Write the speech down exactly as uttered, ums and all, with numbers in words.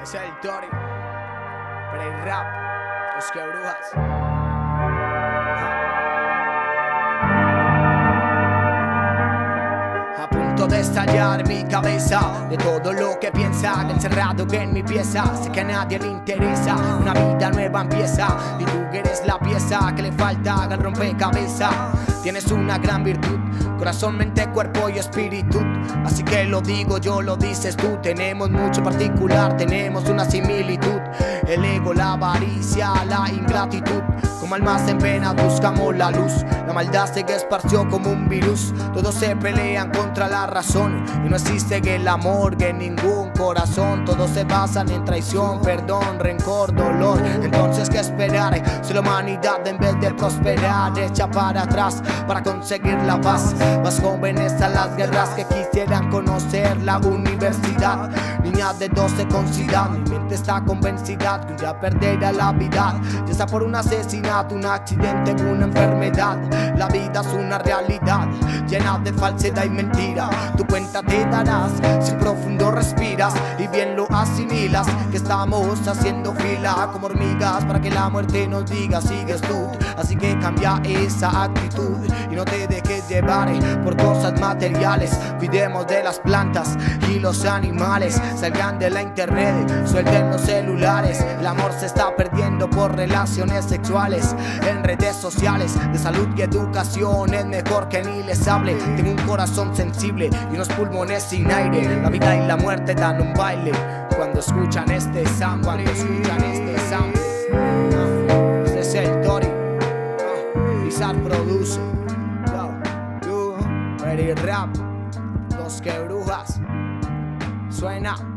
Es el Tori, pero el rap, los que brujas. A punto de estallar mi cabeza de todo lo que piensa, encerrado en mi pieza. Sé que a nadie le interesa, una vida nueva empieza y tú eres la pieza que le falta al rompecabezas. Tienes una gran virtud, corazón, mente, cuerpo y espíritu. Así que lo digo yo, lo dices tú. Tenemos mucho particular, tenemos una similitud. El ego, la avaricia, la ingratitud. Como almas en pena buscamos la luz. La maldad se esparció como un virus. Todos se pelean contra la razón y no existe el amor que en ningún corazón. Todos se basan en traición, perdón, rencor, dolor. Entonces ¿qué esperar? Si la humanidad en vez de prosperar echa para atrás para conseguir la paz. Más jóvenes a las guerras que quisieran conocer la universidad. Niñas de doce con sida, mi mente está convencida que un día perderá la vida. Ya sea por un asesinato, un accidente, una enfermedad. La vida es una realidad llena de falsedad y mentira. Tu cuenta te darás si profundo respiras y bien lo asimilas. Que estamos haciendo fila como hormigas para que la muerte nos diga sigues tú. Así que cambia esa actitud y no te dejes llevar por cosas materiales. Cuidemos de las plantas y los animales. Salgan de la internet, suelten los celulares. El amor se está perdiendo por relaciones sexuales en redes sociales. De salud y educación es mejor que ni les hable. Tengo un corazón sensible y unos pulmones sin aire. La vida y la muerte dan un baile cuando escuchan este sound, cuando escuchan este sound. Uh, este es el Tori, uh, Bizarre produce. Yo, you, ready rap, los que brujas. Suena.